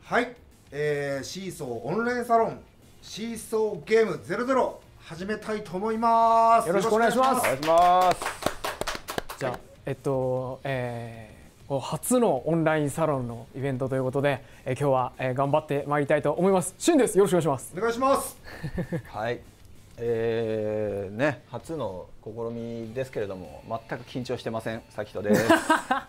はい、シーソーオンラインサロンシーソーゲーム00始めたいと思います。 よろしくお願いします。 お願いします。 じゃあ、初のオンラインサロンのイベントということで、今日は、頑張ってまいりたいと思います。しんです。よろしくお願いします。 お願いします。 はい。初の試みですけれども、全く緊張してません。さきとです。 はい、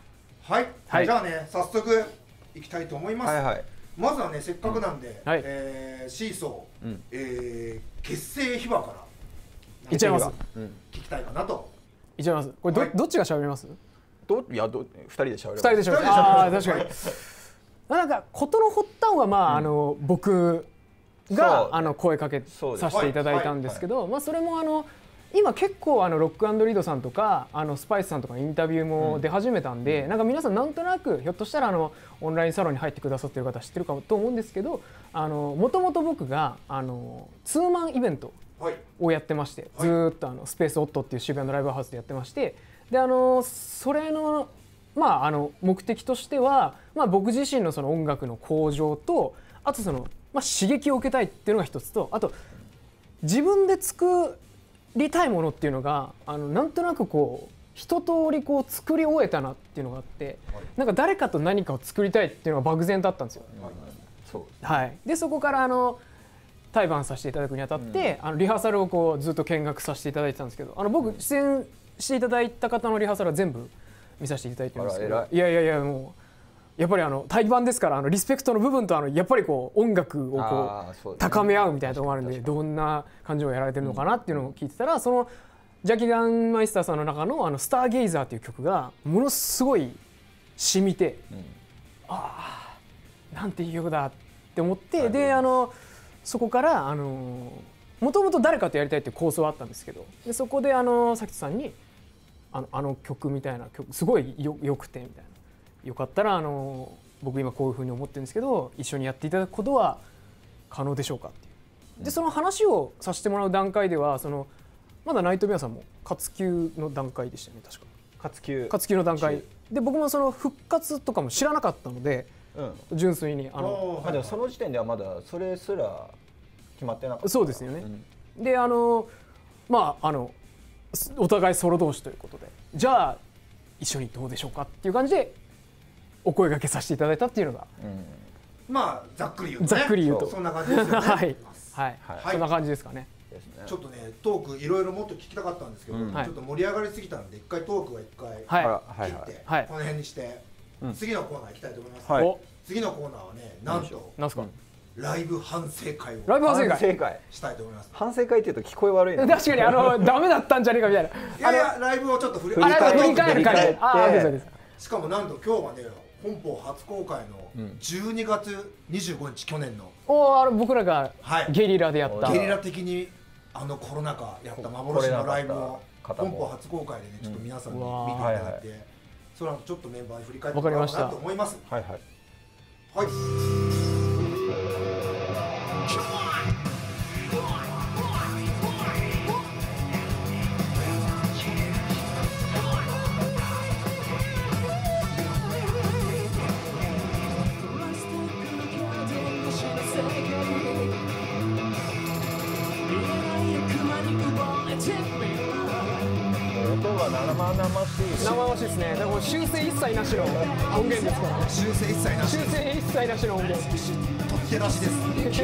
はい、 じゃあね、早速いきたいと思います。 はいはい。 まずはね、せっかくなんで、 はい、 シーソー、結成秘話からいっちゃいます。 聞きたいかなと。 いっちゃいます。これどっちが喋ります？ いや、2人で喋る。 2人で喋る。ああ、確かに。なんか事の発端はまあ、僕が声かけさせていただいたんですけど、まあそれも今結構ロック&リードさんとかスパイスさんとかのインタビューも出始めたんで、なんか皆さんなんとなくひょっとしたらオンラインサロンに入ってくださってる方知ってるかと思うんですけど、もともと僕がツーマンイベントをやってまして、ずーっとスペースオットっていう渋谷のライブハウスでやってまして、でそれのまあ目的としては、まあ、僕自身のその音楽の向上と、あと刺激を受けたいっていうのが一つと、あと自分で作りたいものっていうのがなんとなくこう一通りこう作り終えたなっていうのがあって、なんか誰かと何かを作りたいっていうのが漠然とあったんですよ。はい、でそこから対バンさせていただくにあたって、リハーサルをこうずっと見学させていただいてたんですけど、僕出演していただいた方のリハーサルは全部見させていただいてるんですけど、いやもうやっぱり対バンですからリスペクトの部分とやっぱりこう音楽をこう高め合うみたいなところもあるんで、どんな感情をやられてるのかなっていうのを聞いてたら、そのジャキガンマイスターさんの中のスターゲイザーっていう曲がものすごい染みて、ああなんていい曲だって思って、でそこからもともと誰かとやりたいっていう構想はあったんですけど、でそこでさきとさんに曲みたいな曲すごいよくてみたいな、よかったら僕今こういうふうに思ってるんですけど一緒にやっていただくことは可能でしょうかっていう。でその話をさせてもらう段階ではまだナイトメアさんも活休の段階でしたよね、確か。活休の段階で、僕もその復活とかも知らなかったので、純粋にでもその時点ではまだそれすら決まってなかった。 そうですよね。でまあお互いソロ同士ということで、じゃあ一緒にどうでしょうかっていう感じでお声掛けさせていただいたっていうのが、 まあざっくり言うとそんな感じですよね。 はい、そんな感じですかね。 ちょっとねトークいろいろもっと聞きたかったんですけど、ちょっと盛り上がりすぎたんで一回トークは切ってこの辺にして、次のコーナー行きたいと思います。次のコーナーはね、なんとなんすか、 ライブ反省会をしたいと思います。 反省会っていうと聞こえ悪いな。 確かにダメだったんじゃねえかみたいな。 いやライブをちょっと振り返る会。 しかもなんと今日はね、本邦初公開の12月25日去年の僕らがゲリラでやったゲリラ的にコロナ禍やった幻のライブを本邦初公開でね、ちょっと皆さんに見ていただいて、その後ちょっとメンバーに振り返ってもらおうかなと思います。はい。 生々しいですね。だから修正一切なしの音源ですからね。 修正一切なしの音源。 とって出しです。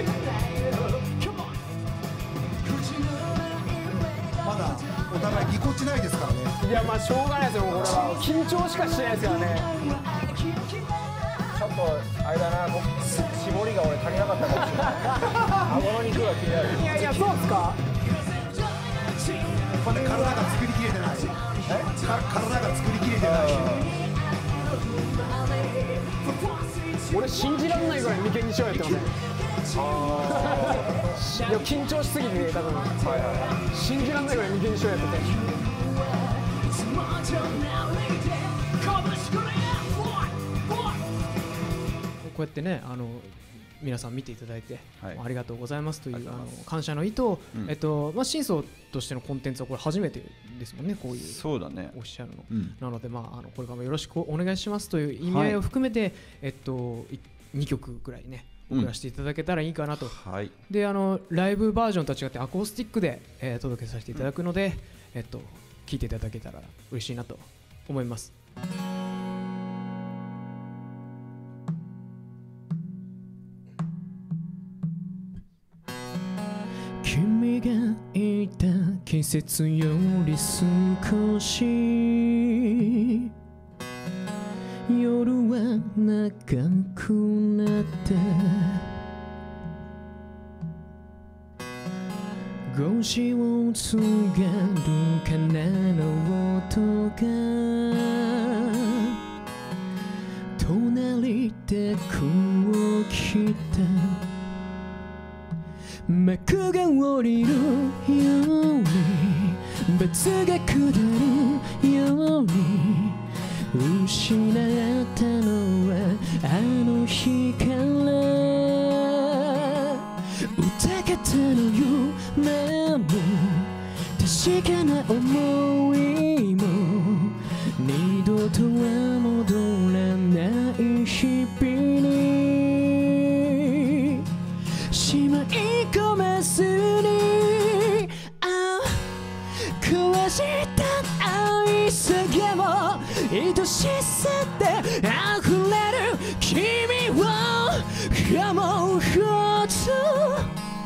まだお互いぎこちないですからね。 いやまあしょうがないですよ、これは緊張しかしてないですからね。 ちょっとあれだな、絞りが俺足りなかったかもしれない。顎の肉が気になる。 いやそうっすか。 まだ体が作りきれてない。体が作りきれてない。 俺信じられないぐらい眉間にしわやってますね。いや緊張しすぎて多分信じられないぐらい眉間にしわやってて。こうやってね皆さん見ていただいて、ありがとうございますという感謝の意と、真相としてのコンテンツはこれ初めてですもんね、こういうそうだねおっしゃるの、なのでこれからもよろしくお願いしますという意味合いを含めて、 2曲ぐらいね送らせていただけたらいいかなと、 はい、 でライブバージョンと違ってアコースティックで、届けさせていただくので、聴いていただけたら嬉しいなと思います。君がいた季節より少し夜は長くなった5時を告げる鐘の音が隣でこう来た幕が降りるように罰が下るように失ったのはあの日から疑ったの夢も確かな思いも二度とは戻らない日々にしまい込まずに壊した愛さがも愛しさで溢れる君を思うほど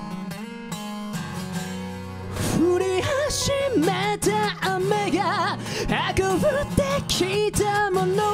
降り始めた雨が運んできたもの